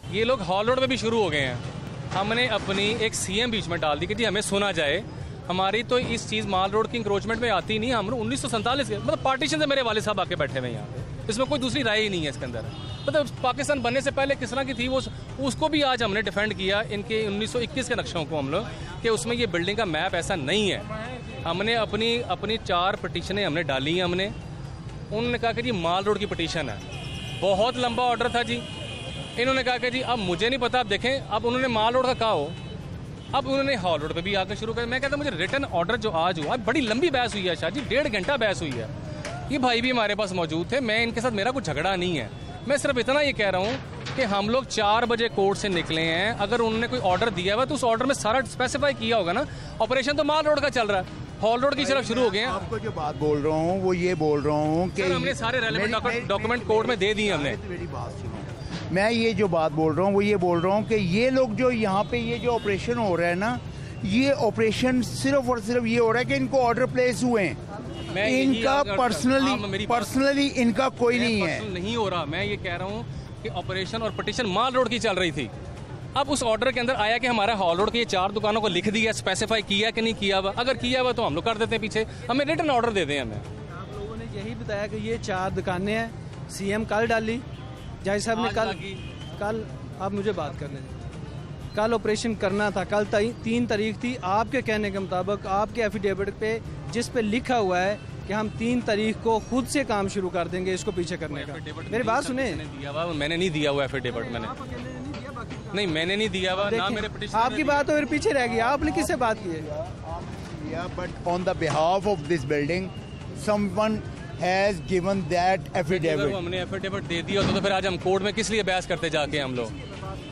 ये लोग hall road पे भी शुरू हो गए हैं। हमने अपनी एक सीएम बीच में डाल दी कि जी हमें सुना जाए, हमारी तो इस चीज़ माल रोड की इंक्रोचमेंट में आती नहीं। हम 1947 के मतलब पार्टीशन से मेरे वाले साहब आके बैठे हुए हैं यहाँ पे, इसमें कोई दूसरी राय ही नहीं है इसके अंदर। मतलब पाकिस्तान बनने से पहले किस तरह की थी वो, उसको भी आज हमने डिफेंड किया इनके 1921 के नक्शों को हम लोग, कि उसमें ये बिल्डिंग का मैप ऐसा नहीं है। हमने अपनी 4 पटिशनें हमने डाली हैं। हमने उन्होंने कहा कि जी माल रोड की पटिशन है, बहुत लंबा ऑर्डर था जी। इन्होंने कहा कि जी अब मुझे नहीं पता, आप देखें अब उन्होंने माल रोड का कहा हो, अब उन्होंने हॉल रोड पे भी आकर शुरू कर। मैं कहता मुझे रिटर्न ऑर्डर जो आज हुआ, बड़ी लंबी बहस हुई है शाह जी, 1.5 घंटा बहस हुई है। ये भाई भी हमारे पास मौजूद थे, मैं इनके साथ मेरा कुछ झगड़ा नहीं है। मैं सिर्फ इतना ये कह रहा हूँ कि हम लोग 4 बजे कोर्ट से निकले हैं। अगर उन्होंने कोई ऑर्डर दिया हुआ तो उस ऑर्डर में सारा स्पेसिफाई किया होगा ना। ऑपरेशन तो माल रोड का चल रहा है, हॉल रोड की तरफ शुरू हो गए हैं। आपको जो बात बोल रहा हूँ वो ये बोल रहा हूँ कि हमने सारे रेलेवेंट डॉक्यूमेंट कोर्ट में दे दिए हमने। मेरी बात सुनो, मैं ये जो बात बोल रहा हूँ वो ये बोल रहा हूँ कि ये लोग जो यहाँ पे ये जो ऑपरेशन हो रहा है ना, ये ऑपरेशन सिर्फ और सिर्फ ये हो रहा है कि इनको ऑर्डर प्लेस हुए हैं। इनका पर्सनली इनका कोई नहीं है, नहीं हो रहा। मैं ये कह रहा हूँ कि ऑपरेशन और पटिशन माल रोड की चल रही थी। अब उस ऑर्डर के अंदर आया कि हमारा हॉल रोड की ये 4 दुकानों को लिख दिया, स्पेसिफाई किया कि नहीं किया हुआ। अगर किया हुआ तो हम लोग कर देते हैं पीछे, हमें रिटर्न ऑर्डर दे दें। हमें आप लोगों ने यही बताया कि ये 4 दुकानें हैं, सीएम कल डाली, जज साहब ने कल आप मुझे बात करने दें। कल ऑपरेशन करना था, कल 3 तारीख थी। आपके कहने के मुताबिक आपके एफिडेविट पे जिस पे लिखा हुआ है कि हम 3 तारीख को खुद से काम शुरू कर देंगे इसको पीछे करने का। मेरी बात सुने, मैंने नहीं दिया हुआ एफिडेविट, नहीं मैंने नहीं दिया हुआ ना मेरे पिटीशन। आपकी बात तो मेरे पीछे रह गई, आपने किससे बात की है? But on the behalf of this building someone has given that affidavit. हमने एफिडेविट दे दिया तो फिर आज हम कोर्ट में किस लिए बहस करते जाके हम लोग?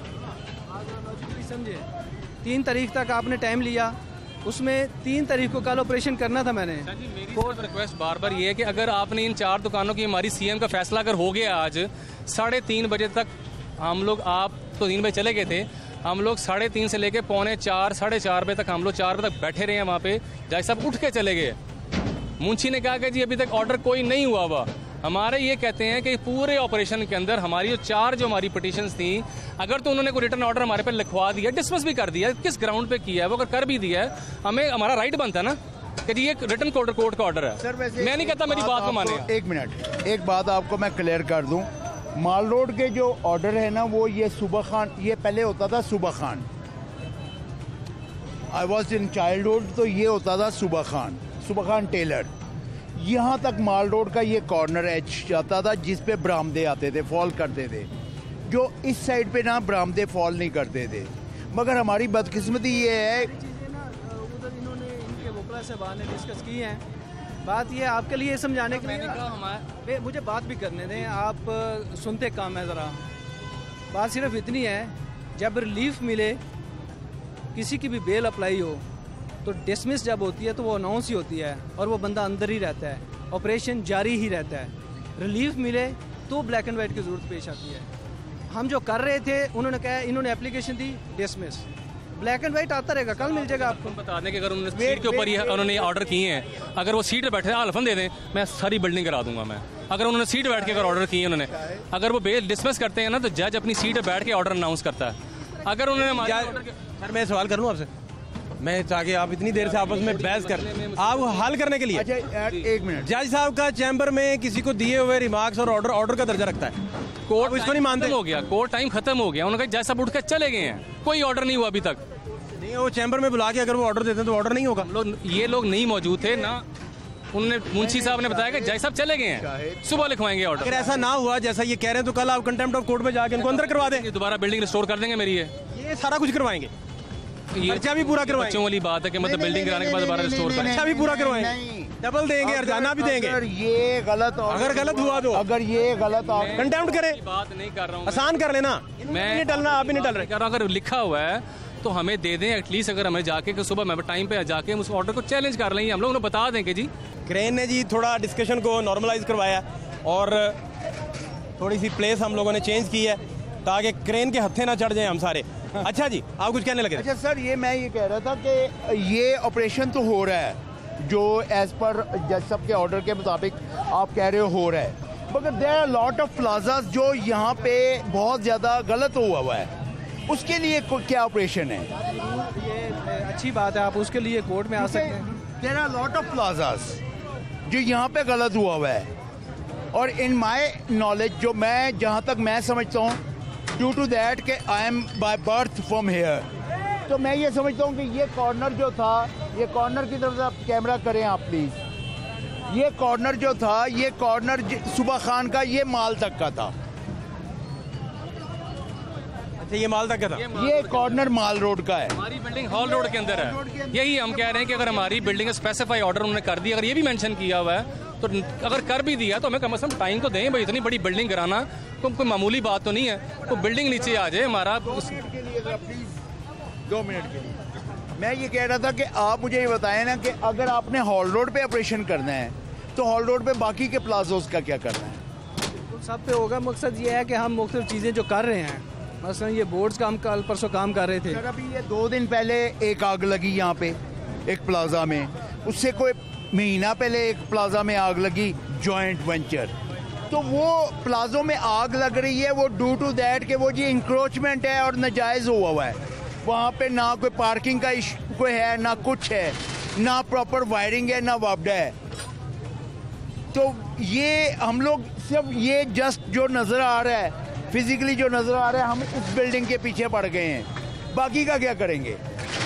समझे, 3 तारीख तक आपने टाइम लिया, उसमें 3 तारीख को कल ऑपरेशन करना था। मैंने कोर्ट रिक्वेस्ट बार बार ये है कि अगर आपने इन 4 दुकानों की, हमारी सीएम का फैसला अगर हो गया आज 3:30 बजे तक, हम लोग, आप तो 3 बजे चले गए थे, हम लोग 3:30 से लेके 3:45 साढ़े 4 बजे तक हम लोग 4 बजे तक बैठे रहे हैं वहाँ पे। जज साहब उठ के चले गए। मुंशी ने कहा कि जी अभी तक ऑर्डर कोई नहीं हुआ हुआ। हमारे ये कहते हैं कि पूरे ऑपरेशन के अंदर हमारी जो हमारी पिटीशंस थी, अगर तो उन्होंने कोई रिटर्न ऑर्डर हमारे पे लिखवा दिया, डिसमिस भी कर दिया, किस ग्राउंड पे किया है वो अगर कर भी दिया है, हमें हमारा राइट बनता है ना कि जी ये रिटर्न कोर्ट का ऑर्डर है। मैं नहीं कहता मेरी बात को माने। 1 मिनट, एक बात आपको मैं क्लियर कर दूं, माल रोड के जो ऑर्डर है ना वो ये सुबह खान, ये पहले होता था सुबह खान, आई वॉज इन चाइल्डहुड, तो ये होता था सुबह खान टेलर। यहाँ तक माल रोड का ये कॉर्नर एच जाता था जिस पे बरामदे आते थे, फॉल करते थे। जो इस साइड पे ना बरामदे फॉल नहीं करते थे, मगर हमारी बदकिस्मती ये है, उधर इन्होंने इनके वकला साहब ने डिस्कस की है। बात ये आपके लिए समझाने के लिए, मुझे बात भी करने दें, आप सुनते काम है ज़रा। बात सिर्फ इतनी है, जब रिलीफ मिले, किसी की भी बेल अप्लाई हो तो डिसमिस जब होती है तो वो अनाउंस ही होती है और वो बंदा अंदर ही रहता है, ऑपरेशन जारी ही रहता है। रिलीफ मिले तो ब्लैक एंड वाइट की ज़रूरत पेश आती है। हम जो कर रहे थे, उन्होंने कहा, इन्होंने एप्लीकेशन दी, डिसमिस, ब्लैक एंड वाइट आता रहेगा, कल मिल जाएगा आपको। बता दें कि अगर उन्होंने सीट के ऊपर उन्होंने ऑर्डर किए हैं, अगर वो सीट पे बैठे अल्फन दे दें, मैं सारी बिल्डिंग करा दूंगा। मैं अगर उन्होंने सीट बैठ के अगर ऑर्डर किए उन्होंने, अगर वो बेल डिसमिस करते हैं ना तो जज अपनी सीट पे बैठ के ऑर्डर अनाउंस करता है। अगर उन्होंने, सर मैं सवाल कर लूँ आपसे, मैं ताकि आप इतनी देर से आपस में बहस कर, आप हल करने के लिए। अच्छा 1 मिनट, जज साहब का चैम्बर में किसी को दिए हुए रिमार्क्स और ऑर्डर का दर्जा रखता है, कोर्ट इसको नहीं मानते। हो गया, कोर्ट टाइम खत्म हो गया, उन्होंने कहा जज साहब उठ कर चले गए हैं, कोई ऑर्डर नहीं हुआ अभी तक। नहीं, वो चैम्बर में बुला के अगर वो ऑर्डर देते हैं तो ऑर्डर नहीं होगा। ये लोग नहीं मौजूद थे ना, उन्होंने, मुंशी साहब ने बताया कि जज साहब चले गए हैं, सुबह लिखवाएंगे ऑर्डर। अगर ऐसा ना हुआ जैसा ये कह रहे हैं तो कल आप कंटेम्प्ट ऑफ कोर्ट में जाके इनको अंदर करवा दें, दोबारा बिल्डिंग रिस्टोर कर देंगे मेरी। ये सारा कुछ करवाएंगे, खर्चा भी पूरा करवाएंगे। बच्चों वाली बात है कि मतलब बिल्डिंग कराने के बाद दोबारा रिस्टोर करें, खर्चा भी पूरा करवाएंगे, डबल देंगे, हर्जाना भी देंगे। अगर ये गलत, अगर गलत हुआ तो, अगर ये गलत कंटेम्प्ट करे, बात नहीं कर रहा हूँ, आसान कर लेना। मैं नहीं टलना, आप भी नहीं टल रहे। कर रहा हूँ, अगर लिखा हुआ है तो हमें दे दें एटलीस्ट। अगर हमें जाके सुबह मैं टाइम पे जाके हम उस ऑर्डर को चैलेंज कर लेंगे, हम लोग उन्हें बता देंगे जी। क्रेन ने जी थोड़ा डिस्कशन को नॉर्मलाइज करवाया और थोड़ी सी प्लेस हम लोगों ने चेंज की है ताकि क्रेन के हत्थे ना चढ़ जाए हम सारे। अच्छा जी, आप कुछ कहने लगे? अच्छा सर, ये मैं ये कह रहा था कि ये ऑपरेशन तो हो रहा है जो एज पर जज साहब के ऑर्डर के मुताबिक आप कह रहे हो रहा है, मगर there are lot of plazas जो यहाँ पे बहुत ज़्यादा गलत हुआ है, उसके लिए क्या ऑपरेशन है? ये अच्छी बात है, आप उसके लिए कोर्ट में आ सकते हैं। There are lot of plazas जो यहाँ पे गलत हुआ है, और इन माई नॉलेज जो मैं जहाँ तक मैं समझता हूँ, ड्यू टू दैट कि I am by birth from here, तो मैं ये समझता हूँ कि ये कॉर्नर जो था, ये कॉर्नर की तरफ से आप कैमरा करें आप प्लीज़, ये कॉर्नर जो था, ये कॉर्नर सुबह खान का ये माल तक का था। अच्छा, ये माल तक का था? ये कॉर्नर माल रोड का है। हमारी बिल्डिंग हॉल रोड के अंदर है। यही हम कह रहे हैं कि अगर हमारी बिल्डिंग स्पेसिफाई ऑर्डर उन्होंने कर दिया, अगर ये भी मेंशन किया हुआ है, तो अगर कर भी दिया तो हमें कम से कम टाइम तो दें भाई। इतनी बड़ी बिल्डिंग कराना तो कोई मामूली बात तो नहीं है। तो बिल्डिंग नीचे आ जाए हमारा। 2 मिनट के लिए मैं ये कह रहा था कि आप मुझे ये बताएं ना कि अगर आपने हॉल रोड पे ऑपरेशन करना है तो हॉल रोड पे बाकी के प्लाजोस का क्या करना है? सब पे होगा। मकसद ये है कि हम मुख्तलिफ चीज़ें जो कर रहे हैं, मसलन ये बोर्ड्स का हम कल परसों काम कर रहे थे। सर अभी ये 2 दिन पहले एक आग लगी यहाँ पे एक प्लाजा में, उससे कोई महीना पहले एक प्लाजा में आग लगी जॉइंट वेंचर। तो वो प्लाजों में आग लग रही है वो ड्यू टू दैट कि वो जी इंक्रोचमेंट है और नाजायज़ हुआ है। वहाँ पे ना कोई पार्किंग का कोई है, ना कुछ है, ना प्रॉपर वायरिंग है, ना वापडा है। तो ये हम लोग सिर्फ ये जस्ट जो नज़र आ रहा है, फिजिकली जो नज़र आ रहा है, हम इस बिल्डिंग के पीछे पड़ गए हैं। बाकी का क्या करेंगे?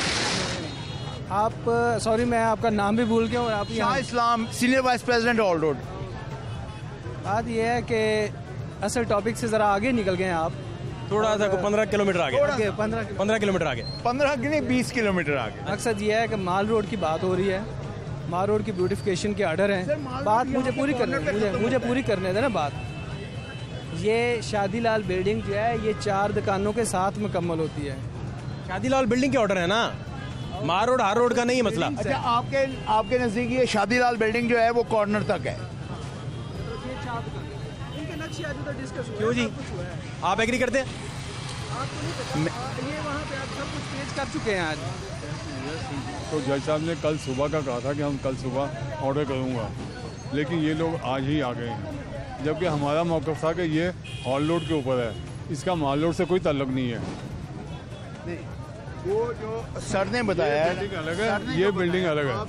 आप सॉरी मैं आपका नाम भी भूल गया। और आप Shah Islam, senior vice president Hall Road. बात यह है कि असल टॉपिक से ज़रा आगे निकल गए हैं आप। थोड़ा सा 15 किलोमीटर आगे। 15 किलोमीटर आगे। 15 की नहीं 20 किलोमीटर आगे। मकसद ये है कि माल रोड की बात हो रही है। माल रोड की ब्यूटिफिकेशन के ऑर्डर हैं। बात मुझे पूरी करने देना बात। ये शादीलाल बिल्डिंग जो है ये 4 दुकानों के साथ मुकम्मल होती है। शादीलाल बिल्डिंग के ऑर्डर है ना, मार रोड हर रोड का नहीं है मसला। अच्छा, आपके नजदीक ये शादीलाल बिल्डिंग जो है वो कॉर्नर तक है। क्यों जी, आप एग्री करते हैं? ये वहाँ पे आप सब कुछ पेश कर चुके हैं आज। तो जज साहब ने कल सुबह का कहा था कि हम कल सुबह ऑर्डर करूँगा, लेकिन ये लोग आज ही आ गए हैं, जबकि हमारा मौक़िफ़ था कि ये हॉल रोड के ऊपर है, इसका माल रोड से कोई ताल्लुक नहीं है। वो जो सर ने बताया है, बिल्डिंग अलग है, ये बिल्डिंग अलग है।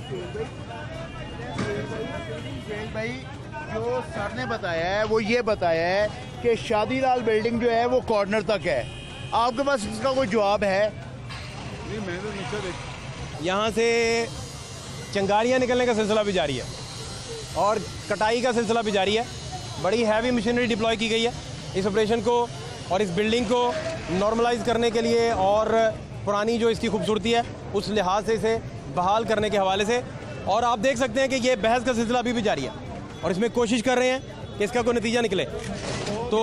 भाई जो सर ने बताया है वो ये बताया है कि शादीलाल बिल्डिंग जो है वो कॉर्नर तक है। आपके पास इसका कोई जवाब है? नहीं, मैंने नीचे देखा। यहाँ से चिंगारियाँ निकलने का सिलसिला भी जारी है और कटाई का सिलसिला भी जारी है। बड़ी हैवी मशीनरी डिप्लॉय की गई है इस ऑपरेशन को और इस बिल्डिंग को नॉर्मलाइज करने के लिए और पुरानी जो इसकी खूबसूरती है उस लिहाज से इसे बहाल करने के हवाले से। और आप देख सकते हैं कि ये बहस का सिलसिला अभी भी जारी है और इसमें कोशिश कर रहे हैं कि इसका कोई नतीजा निकले। तो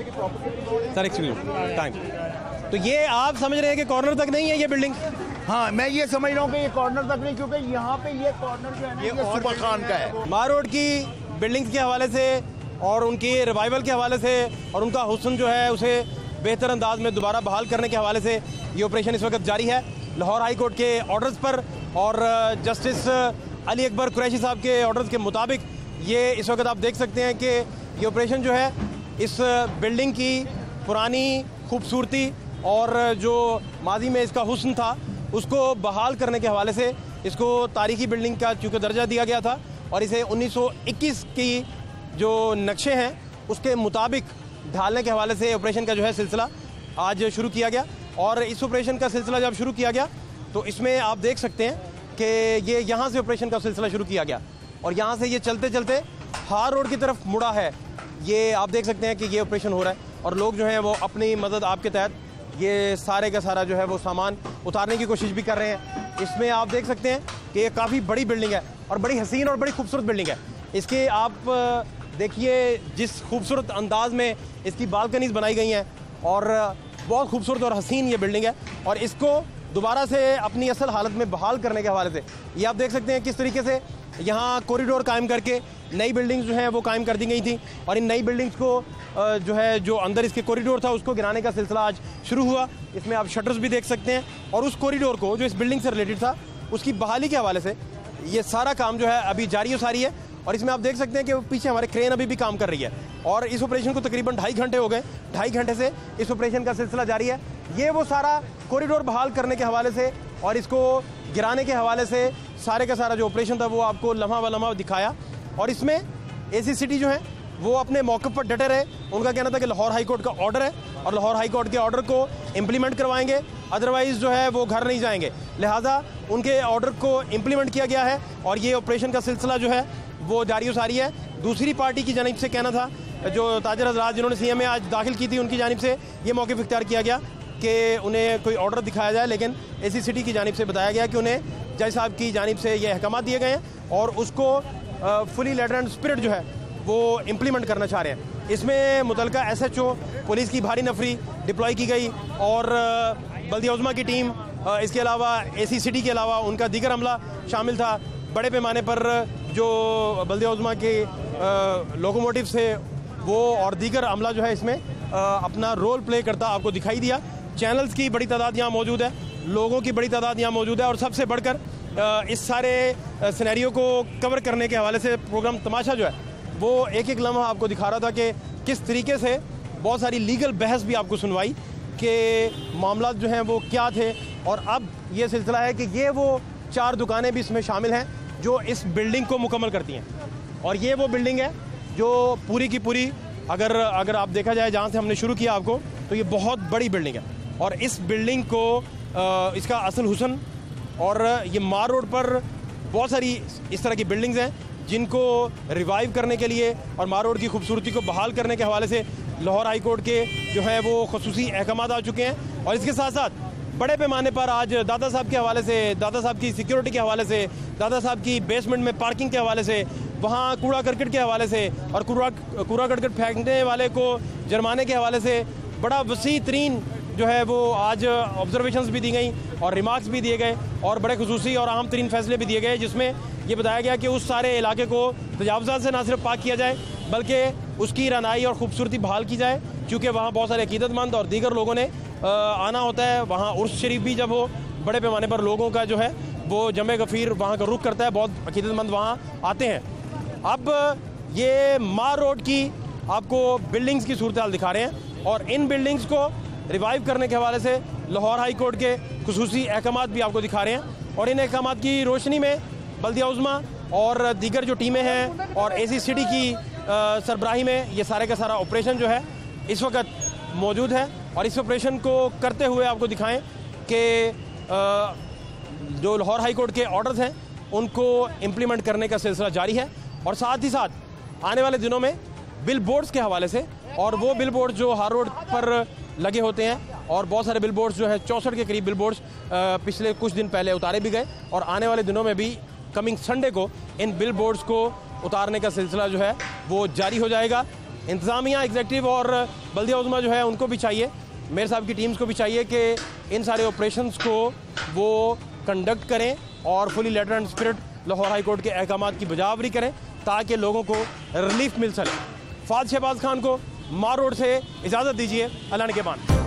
सर एक्सक्यूज टाइम, तो ये आप समझ रहे हैं कि कॉर्नर तक नहीं है ये बिल्डिंग? हाँ, मैं ये समझ रहा हूँ कि ये कॉर्नर तक नहीं, क्योंकि यहाँ पे ये कॉर्नर जो है ना ये सुबह खान का है। मार रोड की बिल्डिंग्स के हवाले से और उनकी रिवाइवल के हवाले से और उनका हुस्न जो है उसे बेहतर अंदाज में दोबारा बहाल करने के हवाले से ये ऑपरेशन इस वक्त जारी है लाहौर हाई कोर्ट के ऑर्डर्स पर और जस्टिस अली अकबर कुरैशी साहब के ऑर्डर्स के मुताबिक। ये इस वक्त आप देख सकते हैं कि ये ऑपरेशन जो है इस बिल्डिंग की पुरानी खूबसूरती और जो माजी में इसका हुस्न था उसको बहाल करने के हवाले से इसको तारीखी बिल्डिंग का चूँकि दर्जा दिया गया था और इसे 1921 की जो नक्शे हैं उसके मुताबिक ढालने के हवाले से ऑपरेशन का जो है सिलसिला आज शुरू किया गया। और इस ऑपरेशन का सिलसिला जब शुरू किया गया तो इसमें आप देख सकते हैं कि ये यहाँ से ऑपरेशन का सिलसिला शुरू किया गया और यहाँ से ये चलते चलते हार रोड की तरफ मुड़ा है। ये आप देख सकते हैं कि ये ऑपरेशन हो रहा है और लोग जो हैं वो अपनी मदद आपके तहत ये सारे का सारा जो है वो सामान उतारने की कोशिश भी कर रहे हैं। इसमें आप देख सकते हैं कि ये काफ़ी बड़ी बिल्डिंग है और बड़ी हसीन और बड़ी खूबसूरत बिल्डिंग है। इसके आप देखिए जिस खूबसूरत अंदाज में इसकी बालकनीज बनाई गई हैं और बहुत खूबसूरत और हसीन ये बिल्डिंग है और इसको दोबारा से अपनी असल हालत में बहाल करने के हवाले से ये आप देख सकते हैं किस तरीके से यहाँ कॉरिडोर कायम करके नई बिल्डिंग्स जो हैं वो कायम कर दी गई थी और इन नई बिल्डिंग्स को जो है जो अंदर इसके कॉरिडोर था उसको गिराने का सिलसिला आज शुरू हुआ। इसमें आप शटर्स भी देख सकते हैं और उस कॉरिडोर को जो इस बिल्डिंग से रिलेटेड था उसकी बहाली के हवाले से ये सारा काम जो है अभी जारी सारी है और इसमें आप देख सकते हैं कि पीछे हमारे क्रेन अभी भी काम कर रही है और इस ऑपरेशन को तकरीबन 2.5 घंटे हो गए। 2.5 घंटे से इस ऑपरेशन का सिलसिला जारी है। ये वो सारा कॉरिडोर बहाल करने के हवाले से और इसको गिराने के हवाले से सारे का सारा जो ऑपरेशन था वो आपको लम्हा ब लम्हा दिखाया। और इसमें एसी सिटी जो है वो अपने मौके पर डटे रहे। उनका कहना था कि लाहौर हाई कोर्ट का ऑर्डर है और लाहौर हाई कोर्ट के ऑर्डर को इम्प्लीमेंट करवाएंगे, अदरवाइज़ जो है वो घर नहीं जाएंगे। लिहाजा उनके ऑर्डर को इम्प्लीमेंट किया गया है और ये ऑपरेशन का सिलसिला जो है वो जारी व सारी है। दूसरी पार्टी की जानिब से कहना था, जो ताजर हज़रात जिन्होंने सीएम में आज दाखिल की थी, उनकी जानिब से ये मौक़िफ़ इख्तियार किया गया कि उन्हें कोई ऑर्डर दिखाया जाए, लेकिन एसी सिटी की जानिब से बताया गया कि उन्हें जज साहब की जानिब से ये अहकाम दिए गए हैं और उसको फुली लेटर एंड स्पिरिट जो है वो इम्प्लीमेंट करना चाह रहे हैं। इसमें मुतलका SHO पुलिस की भारी नफरी डिप्लॉय की गई और बल्दिया उज़्मा की टीम, इसके अलावा एसी सिटी के अलावा उनका दीगर अमला शामिल था। बड़े पैमाने पर जो बल्दिया उज़्मा के लोकोमोटिव से वो और दीगर अमला जो है इसमें अपना रोल प्ले करता आपको दिखाई दिया। चैनल्स की बड़ी तादाद यहाँ मौजूद है, लोगों की बड़ी तादाद यहाँ मौजूद है और सबसे बढ़कर इस सारे सिनेरियो को कवर करने के हवाले से प्रोग्राम तमाशा जो है वो एक एक लम्हा आपको दिखा रहा था कि किस तरीके से बहुत सारी लीगल बहस भी आपको सुनवाई कि मामला जो हैं वो क्या थे। और अब ये सिलसिला है कि ये वो 4 दुकानें भी इसमें शामिल हैं जो इस बिल्डिंग को मुकम्मल करती हैं और ये वो बिल्डिंग है जो पूरी की पूरी अगर आप देखा जाए जहाँ से हमने शुरू किया आपको, तो ये बहुत बड़ी बिल्डिंग है और इस बिल्डिंग को इसका असल हुस्न और ये मार रोड पर बहुत सारी इस तरह की बिल्डिंग्स हैं जिनको रिवाइव करने के लिए और मार रोड की खूबसूरती को बहाल करने के हवाले से लाहौर हाई कोर्ट के जो है वो खुसूसी अहकाम आ चुके हैं। और इसके साथ साथ बड़े पैमाने पर आज दादा साहब के हवाले से, दादा साहब की सिक्योरिटी के हवाले से, दादा साहब की बेसमेंट में पार्किंग के हवाले से, वहाँ कूड़ा करकट के हवाले से और कूड़ा करकट फेंकने वाले को जुर्माने के हवाले से बड़ा वसी तरीन जो है वो आज ऑब्जर्वेशंस भी दी गई और रिमार्क्स भी दिए गए और बड़े खुसूसी और अहम तरीन फैसले भी दिए गए, जिसमें ये बताया गया कि उस सारे इलाके को तजावुज़ात से ना सिर्फ पाक किया जाए बल्कि उसकी रनाई और खूबसूरती बहाल की जाए, क्योंकि वहाँ बहुत सारे अकीदतमंद और दीगर लोगों ने आना होता है। वहाँ उर्स शरीफ भी जब हो, बड़े पैमाने पर लोगों का जो है वो जमे गफ़ीर वहाँ का रुख करता है, बहुत अकीदतमंद वहाँ आते हैं। अब ये मार रोड की आपको बिल्डिंग्स की सूरत हाल दिखा रहे हैं और इन बिल्डिंग्स को रिवाइव करने के हवाले से लाहौर हाई कोर्ट के खुसूसी अहकाम भी आपको दिखा रहे हैं और इन अहकाम की रोशनी में बल्दिया उज़्मा और दीगर जो टीमें हैं और एसी सिटी की सरबराही में ये सारे का सारा ऑपरेशन जो है इस वक्त मौजूद है और इस ऑपरेशन को करते हुए आपको दिखाएं कि जो लाहौर हाई कोर्ट के ऑर्डर्स हैं उनको इम्प्लीमेंट करने का सिलसिला जारी है और साथ ही साथ आने वाले दिनों में बिल बोर्ड्स के हवाले से, और वो बिल बोर्ड जो हर रोड पर लगे होते हैं और बहुत सारे बिल बोर्ड्स जो है 64 के करीब बिल बोर्ड्स पिछले कुछ दिन पहले उतारे भी गए और आने वाले दिनों में भी कमिंग संडे को इन बिल बोर्ड्स को उतारने का सिलसिला जो है वो जारी हो जाएगा। इंतज़ामिया, एग्जीक्यूटिव और बल्दिया उज़्मा जो है उनको भी चाहिए, मेयर साहब की टीम्स को भी चाहिए कि इन सारे ऑपरेशंस को वो कंडक्ट करें और fully letter and spirit Lahore High Court के अहकाम की बजावरी करें ताकि लोगों को रिलीफ मिल सके। फ़ाद शहबाज खान को मार रोड से इजाज़त दीजिए। अल्लाह ने के बाद।